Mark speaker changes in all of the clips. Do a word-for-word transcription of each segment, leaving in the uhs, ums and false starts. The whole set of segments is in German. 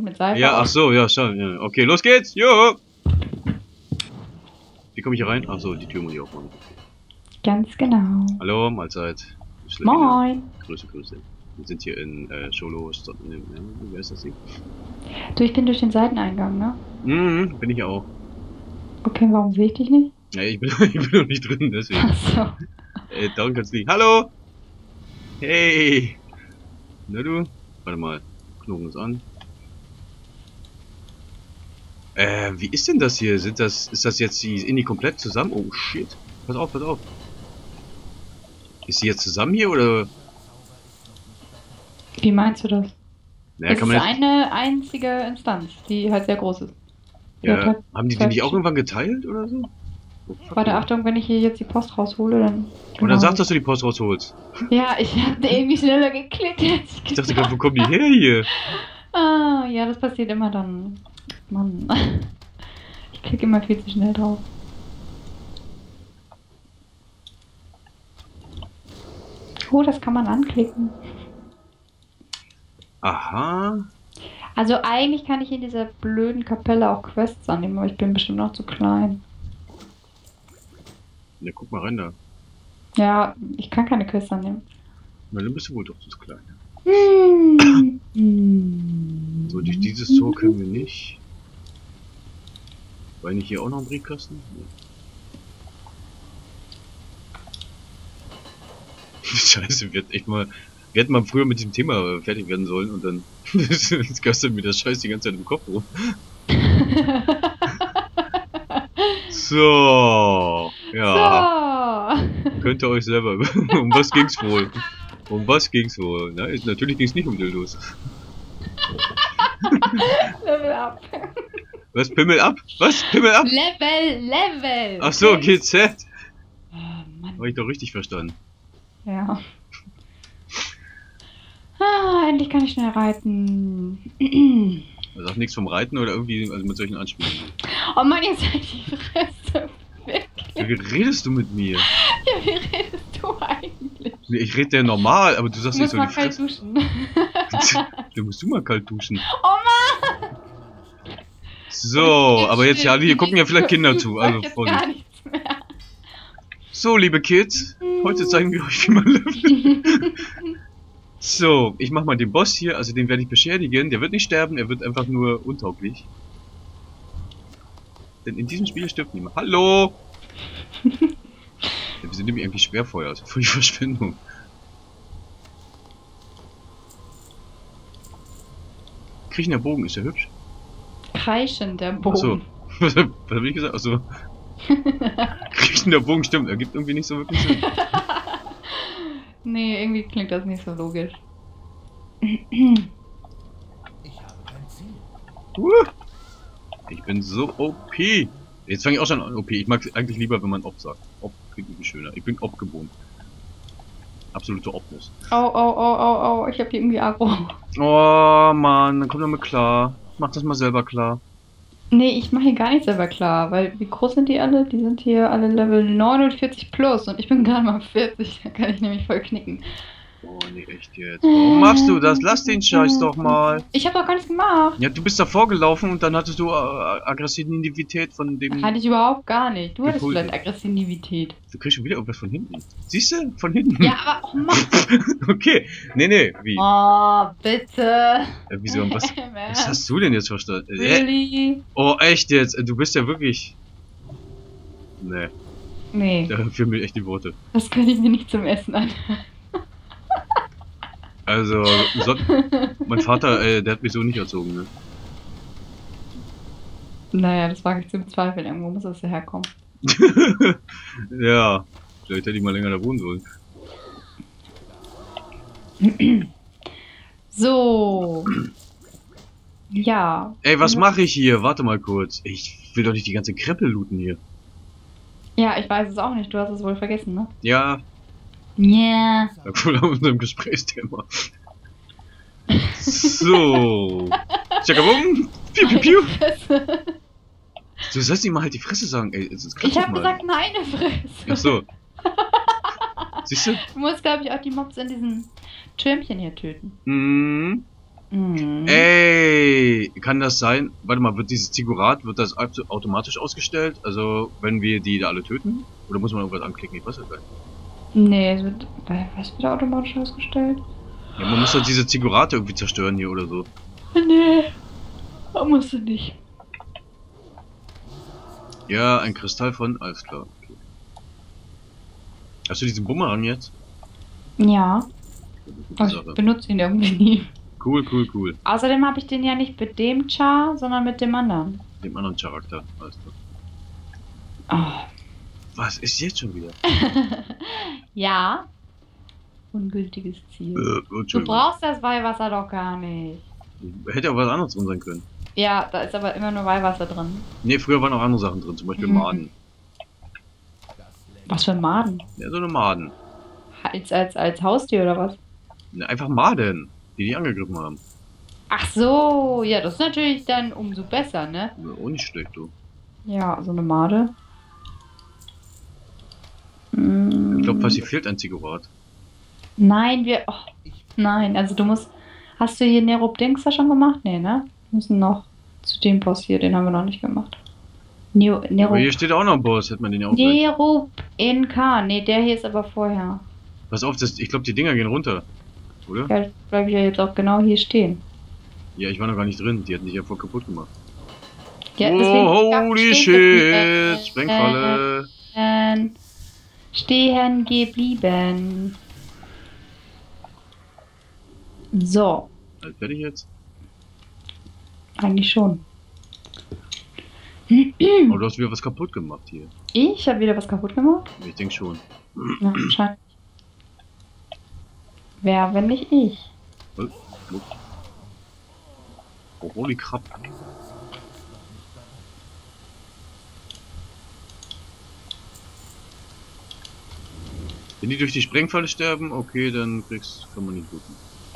Speaker 1: mit Seife.
Speaker 2: Ja, ach so, ja, schon. Ja. Okay, los geht's. Jo. Wie komme ich hier rein? Ach so, die Tür muss ich aufmachen.
Speaker 1: Ganz genau.
Speaker 2: Hallo, Mahlzeit.
Speaker 1: Moin.
Speaker 2: Grüße, Grüße. Wir sind hier in äh, Scholo. Wie heißt das hier?
Speaker 1: Du, ich bin durch den Seiteneingang, ne?
Speaker 2: Mhm, bin ich auch.
Speaker 1: Okay, warum sehe ich dich nicht?
Speaker 2: Ja, ich bin, ich bin noch nicht drin, deswegen.
Speaker 1: Ach so.
Speaker 2: Äh, darum kannst du nicht. Hallo! Hey! Na du? Warte mal. Knoten uns an. Äh, wie ist denn das hier? Sind das, ist das jetzt die, in die komplett zusammen? Oh shit. Pass auf, pass auf. Ist sie jetzt zusammen hier oder?
Speaker 1: Wie meinst du das?
Speaker 2: Naja,
Speaker 1: Es
Speaker 2: kann
Speaker 1: ist
Speaker 2: man jetzt,
Speaker 1: eine einzige Instanz, die halt sehr groß ist. Die
Speaker 2: ja,
Speaker 1: hat halt
Speaker 2: haben die die
Speaker 1: zwei
Speaker 2: nicht auch irgendwann geteilt oder so? Oh, fuck,
Speaker 1: Warte,
Speaker 2: man.
Speaker 1: Achtung, wenn ich hier jetzt die Post raushole, dann...
Speaker 2: Und dann sag, dass du die Post rausholst.
Speaker 1: Ja, ich hab irgendwie schneller geklickt, als ich
Speaker 2: Ich dachte gerade, wo kommen die her hier?
Speaker 1: Ah, ja, das passiert immer dann. Mann. Ich klicke immer viel zu schnell drauf. Oh, das kann man anklicken.
Speaker 2: Aha.
Speaker 1: Also eigentlich kann ich in dieser blöden Kapelle auch Quests annehmen, aber ich bin bestimmt noch zu klein.
Speaker 2: Ja, guck mal rein da.
Speaker 1: Ja, ich kann keine Quests annehmen.
Speaker 2: Na, dann bist du wohl doch zu klein.
Speaker 1: Hm.
Speaker 2: So, durch dieses Tor können wir nicht. War nicht hier auch noch ein Briefkasten? Nee. Scheiße, wir hätten echt mal. Wir hätten mal früher mit diesem Thema fertig werden sollen und dann. Jetzt gastet mir das Scheiß die ganze Zeit im Kopf rum. So. Ja.
Speaker 1: So.
Speaker 2: Könnt ihr euch selber. Um was ging's wohl? Um was ging's wohl? Na, ist, natürlich ging's nicht um Dildos.
Speaker 1: Level up.
Speaker 2: Was? Pimmel ab? Was? Pimmel ab?
Speaker 1: Level, Level.
Speaker 2: Ach so, G Z.
Speaker 1: Oh, Mann.
Speaker 2: Habe ich doch richtig verstanden.
Speaker 1: Ja. Ah, endlich kann ich schnell reiten.
Speaker 2: Also auch nichts vom Reiten oder irgendwie, also mit solchen Anspielungen.
Speaker 1: Oh Mann, jetzt halt die Fresse. Wirklich.
Speaker 2: Wie redest du mit mir?
Speaker 1: Ja, wie redest du eigentlich?
Speaker 2: Ich rede ja normal, aber du
Speaker 1: Du
Speaker 2: sagst nicht
Speaker 1: musst
Speaker 2: so
Speaker 1: mal
Speaker 2: die
Speaker 1: kalt
Speaker 2: Fresse.
Speaker 1: duschen.
Speaker 2: Du musst du mal kalt duschen.
Speaker 1: Oh Mann!
Speaker 2: So, aber jetzt ja, hier gucken ja vielleicht Kinder zu. Also
Speaker 1: jetzt
Speaker 2: voll.
Speaker 1: gar nichts mehr.
Speaker 2: So, liebe Kids, heute zeigen wir euch, wie man levelt. So, ich mach mal den Boss hier, also den werde ich beschädigen. Der wird nicht sterben, er wird einfach nur untauglich. Denn in diesem Spiel stirbt niemand. Hallo! Ja, wir sind nämlich eigentlich Schwerfeuer, also voll die Verschwendung. Kriechender Bogen, ist ja hübsch.
Speaker 1: Kreischender Bogen.
Speaker 2: Achso, was hab was hab ich gesagt? Achso. Kriechender Bogen, stimmt, ergibt irgendwie nicht so wirklich Sinn.
Speaker 1: Nee, irgendwie klingt das nicht so logisch.
Speaker 3: Ich habe kein Ziel.
Speaker 2: Uh, ich bin so O P. Jetzt fange ich auch schon an O P. Ich mag es eigentlich lieber, wenn man Op sagt. Op klingt irgendwie schöner. Ich bin Op gewohnt. Absolute Opness.
Speaker 1: Oh, oh, oh, oh, oh, ich hab hier irgendwie Agro.
Speaker 2: Oh Mann, dann komm damit klar. Mach das mal selber klar.
Speaker 1: Nee, ich mache hier gar nicht selber klar, weil wie groß sind die alle? Die sind hier alle Level neunundvierzig plus und ich bin gerade mal vierzig, da kann ich nämlich voll knicken.
Speaker 2: Oh nee, echt jetzt. Warum machst du das? Lass den Scheiß doch mal.
Speaker 1: Ich habe doch gar nichts gemacht.
Speaker 2: Ja, du bist davor gelaufen und dann hattest du äh, Aggressivität von dem...
Speaker 1: Hatte ich überhaupt gar nicht. Du hattest
Speaker 2: Gepult.
Speaker 1: vielleicht Aggressivität.
Speaker 2: Du kriegst schon wieder irgendwas von hinten. Siehst du? Von hinten.
Speaker 1: Ja, aber oh Mann.
Speaker 2: Okay. Nee, nee. Wie?
Speaker 1: Oh, bitte.
Speaker 2: Äh, wieso? Was,
Speaker 1: Im
Speaker 2: was
Speaker 1: Ernst?
Speaker 2: hast du denn jetzt verstanden? Äh,
Speaker 1: Really?
Speaker 2: Oh, echt jetzt? Du bist ja wirklich... Nee,
Speaker 1: Nee,
Speaker 2: da fehlen mir echt die Worte.
Speaker 1: das kann ich mir nicht zum Essen an.
Speaker 2: Also, so, mein Vater, äh, der hat mich so nicht erzogen, ne?
Speaker 1: Naja, das wage ich zu bezweifeln. Irgendwo muss das ja herkommen.
Speaker 2: Ja, vielleicht hätte ich mal länger da wohnen sollen.
Speaker 1: So. Ja.
Speaker 2: Ey, was mache ich hier? Warte mal kurz. Ich will doch nicht die ganze Kreppe looten hier.
Speaker 1: Ja, ich weiß es auch nicht. Du hast es wohl vergessen, ne?
Speaker 2: Ja,
Speaker 1: Ja.
Speaker 2: da kommt an unserem Gesprächsthema. So. Tschakabum. Piu, piu, piu. Du sollst nicht mal halt die Fresse sagen, ey. Jetzt
Speaker 1: Ich habe gesagt, meine Fresse.
Speaker 2: Ach so. Siehst du?
Speaker 1: Du musst, glaube ich, auch die Mobs in diesen Türmchen hier töten.
Speaker 2: Mhm.
Speaker 1: Mhm.
Speaker 2: Ey, kann das sein? Warte mal, wird dieses Ziggurat, wird das auto- automatisch ausgestellt? Also, wenn wir die da alle töten? Oder muss man irgendwas anklicken? Ich weiß das gar nicht.
Speaker 1: Nee, es wird. Was wird automatisch ausgestellt?
Speaker 2: Ja, man muss doch diese Ziggurate irgendwie zerstören hier oder so.
Speaker 1: Nee, musst du nicht.
Speaker 2: Ja, ein Kristall von... Alles klar. Okay. Hast du diesen Bumerang jetzt?
Speaker 1: Ja,
Speaker 2: Gute
Speaker 1: aber ich
Speaker 2: Sache.
Speaker 1: benutze ihn irgendwie nie.
Speaker 2: Cool, cool, cool.
Speaker 1: Außerdem habe ich den ja nicht mit dem Char, sondern mit dem anderen.
Speaker 2: Dem anderen Charakter. Alles klar.
Speaker 1: Oh.
Speaker 2: Was ist jetzt schon wieder?
Speaker 1: Ja. Ungültiges Ziel.
Speaker 2: Äh,
Speaker 1: Du
Speaker 2: Entschuldigung.
Speaker 1: brauchst das Weihwasser doch gar nicht.
Speaker 2: Hätte auch was anderes drin sein können.
Speaker 1: Ja, da ist aber immer nur Weihwasser drin.
Speaker 2: Ne, früher waren auch andere Sachen drin, zum Beispiel
Speaker 1: Mhm.
Speaker 2: Maden.
Speaker 1: Was für ein Maden?
Speaker 2: Ja, so eine Maden.
Speaker 1: Als, als, als Haustier oder was?
Speaker 2: Ne, einfach Maden, die die angegriffen haben.
Speaker 1: Ach so, ja, das ist natürlich dann umso besser, ne?
Speaker 2: Ja, auch nicht schlecht, du.
Speaker 1: Ja, so eine Made. Mm,
Speaker 2: Ich glaube, was hier fehlt, ein Ziggurat.
Speaker 1: Nein, wir. Oh, nein, also du musst. Hast du hier Nerup Dings da schon gemacht? Nee, ne? Wir müssen noch zu dem Boss hier, den haben wir noch nicht gemacht. Neo,
Speaker 2: Aber
Speaker 1: Nerup.
Speaker 2: hier steht auch noch ein Boss, hätte man den ja auch gleich.
Speaker 1: Nerup N K. Nee, der hier ist aber vorher.
Speaker 2: Pass auf, das, ich glaube, die Dinger gehen runter. Oder?
Speaker 1: Ja, bleibe ich ja jetzt auch genau hier stehen.
Speaker 2: Ja, ich war noch gar nicht drin, die hatten dich ja voll kaputt gemacht.
Speaker 1: Ja,
Speaker 2: oh,
Speaker 1: deswegen
Speaker 2: holy
Speaker 1: stehen
Speaker 2: shit! Sprengfalle!
Speaker 1: geblieben. Stehen geblieben. So,
Speaker 2: Halt fertig jetzt?
Speaker 1: eigentlich schon.
Speaker 2: Oh, du hast wieder was kaputt gemacht hier.
Speaker 1: Ich habe wieder was kaputt gemacht?
Speaker 2: Ich denke schon.
Speaker 1: Ja, wahrscheinlich. Wer, wenn nicht ich?
Speaker 2: Oh, holy crap. Wenn die durch die Sprengfalle sterben, okay, dann kriegst du fünfundneunzig.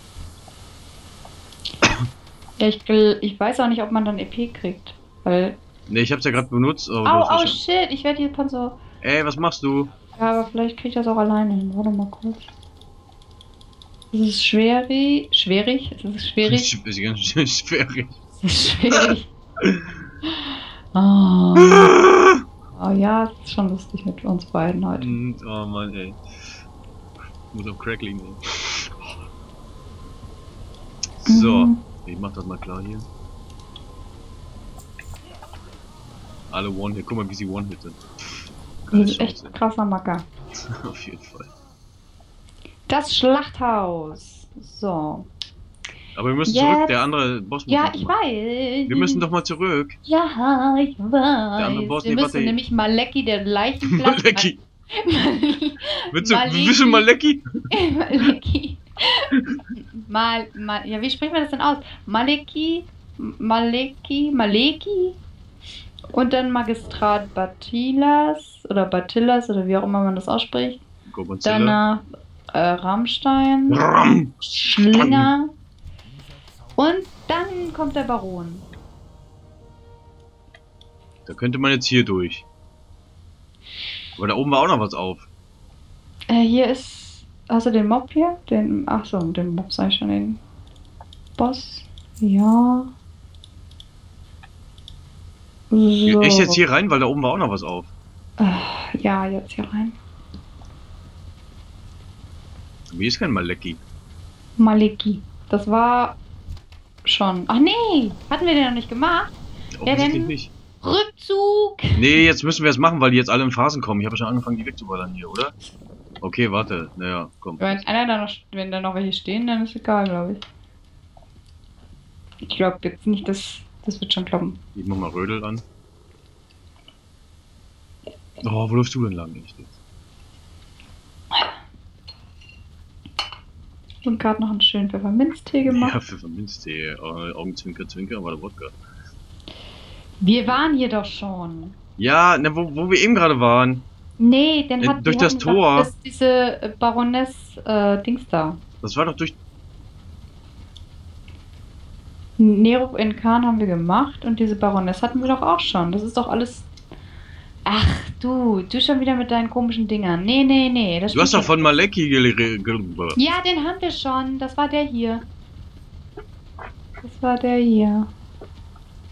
Speaker 1: Ja, ich, gl- ich weiß auch nicht, ob man dann E P kriegt. Weil.
Speaker 2: Ne, ich hab's ja gerade benutzt, aber du
Speaker 1: Au,
Speaker 2: hast
Speaker 1: au,
Speaker 2: wahrscheinlich-
Speaker 1: shit, ich werde hier von so.
Speaker 2: Ey, was machst du?
Speaker 1: Ja, aber vielleicht krieg ich das auch alleine hin. Warte mal kurz. Es ist schwierig. Schwierig? Es ist schwierig.
Speaker 2: Das ist ganz schön schwierig.
Speaker 1: Es ist schwierig. Oh. Oh ja, es ist schon lustig mit uns beiden heute.
Speaker 2: Und, oh Mann, ey. Muss auf Crack liegen, ey. So,
Speaker 1: Mhm.
Speaker 2: ich mach das mal klar hier. Alle One-Hit, guck mal wie sie One-Hitten.
Speaker 1: Das ist echt ein krasser Macker.
Speaker 2: Auf jeden Fall.
Speaker 1: Das Schlachthaus. So.
Speaker 2: Aber wir müssen
Speaker 1: Jetzt-
Speaker 2: zurück, der andere Boss muss
Speaker 1: Ja,
Speaker 2: noch
Speaker 1: ich
Speaker 2: mal-
Speaker 1: weiß.
Speaker 2: Wir müssen doch mal zurück.
Speaker 1: Ja, ich weiß.
Speaker 2: andere Boss,
Speaker 1: Wir
Speaker 2: nee,
Speaker 1: müssen
Speaker 2: warte.
Speaker 1: nämlich Maleki, der Leichenplatz.
Speaker 2: Maleki. Willst du,
Speaker 1: Maleki.
Speaker 2: willst du Maleki?
Speaker 1: Maleki. Mal, mal, ja, wie spricht man das denn aus? Maleki, Maleki, Maleki und dann Magistrat Batilas oder Batilas oder wie auch immer man das ausspricht.
Speaker 2: Godzilla.
Speaker 1: Danach äh, Rammstein,
Speaker 2: Ram.
Speaker 1: Schlinger und dann kommt der Baron.
Speaker 2: Da könnte man jetzt hier durch. Aber da oben war auch noch was auf.
Speaker 1: Äh, hier ist. Hast du den Mob hier? Den. Achso, den Mob sag ich schon, den Boss. Ja. So.
Speaker 2: Ich jetzt hier rein, weil da oben war auch noch was auf.
Speaker 1: Äh, ja, jetzt hier rein.
Speaker 2: Wie ist kein Maleki?
Speaker 1: Maleki. Das war schon. Ach nee! Hatten wir den noch nicht gemacht?
Speaker 2: Offensichtlich
Speaker 1: denn?
Speaker 2: nicht.
Speaker 1: Rückzug!
Speaker 2: Nee, jetzt müssen wir es machen, weil die jetzt alle in Phasen kommen. Ich habe schon angefangen, die wegzuballern hier, oder? Okay, warte. Naja, komm.
Speaker 1: Wenn einer da noch, wenn da noch welche stehen, dann ist egal, glaube ich. Ich glaube jetzt nicht, dass. Das wird schon klappen.
Speaker 2: Ich mach mal Rödel an. Oh, wo läufst du denn lang? Echt jetzt?
Speaker 1: Und gerade noch einen schönen Pfefferminztee gemacht.
Speaker 2: Ja, Pfefferminztee. Äh, Augenzwinker, Zwinker, war der Wodka.
Speaker 1: Wir waren hier doch schon.
Speaker 2: Ja, ne, wo, wo wir eben gerade waren.
Speaker 1: Nee, dann
Speaker 2: Äh,
Speaker 1: hat
Speaker 2: durch
Speaker 1: die
Speaker 2: das
Speaker 1: hatten
Speaker 2: Tor.
Speaker 1: doch Das, diese äh, Baroness äh, Dings da.
Speaker 2: Das war doch durch...
Speaker 1: Nerup in Khan haben wir gemacht und diese Baroness hatten wir doch auch schon. Das ist doch alles. Ach du, du schon wieder mit deinen komischen Dingern. Nee, nee, nee. Das
Speaker 2: Du hast
Speaker 1: stimmt
Speaker 2: doch von Maleki geredet.
Speaker 1: schon. Ja, den haben wir schon. Das war der hier. Das war der hier.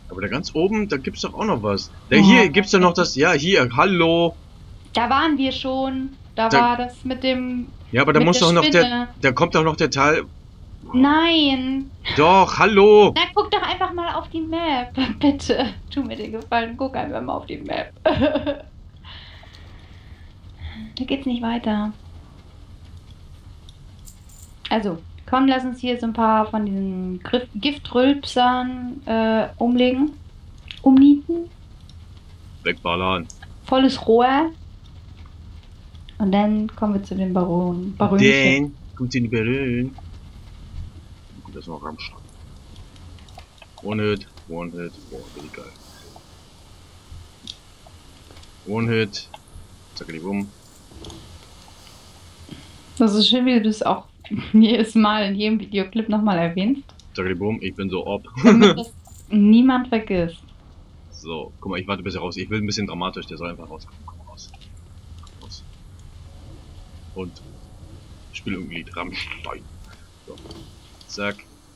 Speaker 2: Aber da ganz oben, da gibt's doch auch noch was. Da
Speaker 1: Oh.
Speaker 2: hier gibt's doch noch das. Ja, hier, hallo.
Speaker 1: Da waren wir schon. Da,
Speaker 2: Da-
Speaker 1: war das mit dem...
Speaker 2: Ja, aber da
Speaker 1: Mit
Speaker 2: muss
Speaker 1: der
Speaker 2: doch noch der.
Speaker 1: Spinne.
Speaker 2: Da kommt doch noch der Teil.
Speaker 1: Nein.
Speaker 2: Doch, hallo.
Speaker 1: Na, guck doch einfach mal auf die Map. Bitte. Tu mir den Gefallen. Guck einfach mal auf die Map. Da geht's nicht weiter. Also, komm, lass uns hier so ein paar von diesen Griff Giftrülpsern äh, umlegen. Umnieten.
Speaker 2: Wegballern.
Speaker 1: Volles Rohr. Und dann kommen wir zu den Baron. Barönchen.
Speaker 2: Den. Kommt in die Berlin. Gut, das ist noch Rammstein. One Hit, One Hit. Boah, richtig geil. One Hit. Zackeli bumm.
Speaker 1: Das ist schön, wie du das auch jedes Mal in jedem Videoclip nochmal erwähnst.
Speaker 2: Zackeli bumm, ich bin so ob.
Speaker 1: Damit das niemand vergisst.
Speaker 2: So, guck mal, ich warte bis er raus. Ich will ein bisschen dramatisch, der soll einfach rauskommen. Komm raus. Komm raus. Und spiel irgendein Lied. Rammstein. So. Zack.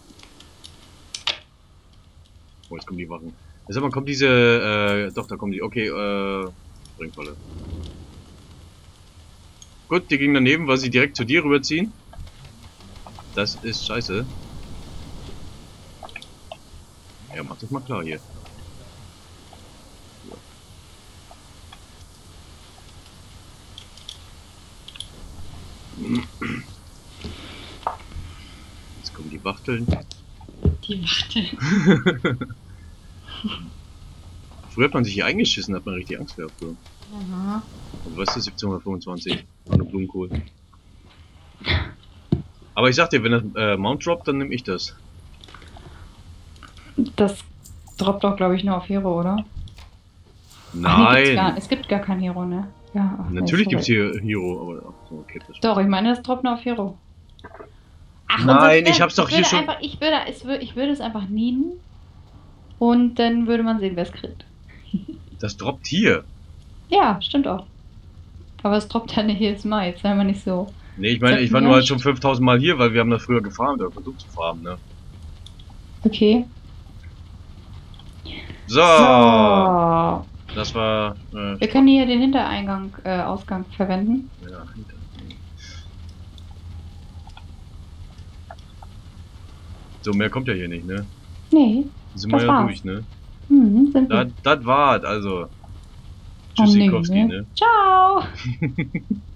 Speaker 2: Oh, jetzt kommen die Wachen. Sag mal, kommt diese, äh, doch, da kommen die. Okay, äh, Springfalle. Gut, die ging daneben, weil sie direkt zu dir rüberziehen. Das ist scheiße. Ja, mach das mal klar hier. Jetzt kommen die Wachteln.
Speaker 1: Die Wachtel.
Speaker 2: Früher hat man sich hier eingeschissen, hat man richtig Angst gehabt. So.
Speaker 1: Aha.
Speaker 2: Und was ist siebzehnhundertfünfundzwanzig? Ohne Blumenkohl. Aber ich sag dir, wenn das äh, Mount droppt, dann nehme ich das.
Speaker 1: Das droppt doch, glaube ich, nur auf Hero, oder? Ach, nee, gibt's gar,
Speaker 2: Nein!
Speaker 1: es gibt gar kein Hero, ne? Ja, ach, nee,
Speaker 2: Natürlich
Speaker 1: sorry.
Speaker 2: gibt's hier Hero, aber ach, so, okay, das
Speaker 1: Doch, ich meine, das droppt nur auf Hero. Ach, und
Speaker 2: Nein,
Speaker 1: sonst
Speaker 2: ich hab's doch
Speaker 1: würde
Speaker 2: hier schon-
Speaker 1: Einfach, ich, würde, es würde, ich würde es einfach nehmen und dann würde man sehen, wer es kriegt.
Speaker 2: Das droppt hier.
Speaker 1: Ja, stimmt auch. Aber es droppt ja nicht jedes Mal, jetzt sei mal nicht so.
Speaker 2: Nee, ich meine,
Speaker 1: Sag
Speaker 2: ich war
Speaker 1: mir
Speaker 2: nur halt
Speaker 1: nicht.
Speaker 2: schon fünftausend Mal hier, weil wir haben das früher gefarmt oder versucht zu farmen, ne?
Speaker 1: Okay.
Speaker 2: So!
Speaker 1: So.
Speaker 2: Das war. Äh,
Speaker 1: Wir können hier den Hintereingang, äh, Ausgang verwenden.
Speaker 2: ja, hinter. So, mehr kommt ja hier nicht, ne?
Speaker 1: Nee.
Speaker 2: Sind
Speaker 1: Das
Speaker 2: wir ja
Speaker 1: war's.
Speaker 2: durch, ne?
Speaker 1: Hm, sind wir.
Speaker 2: Das, das war's, also.
Speaker 1: Oh, nee,
Speaker 2: Tschüssikowski,
Speaker 1: ne?
Speaker 2: ne?
Speaker 1: Ciao.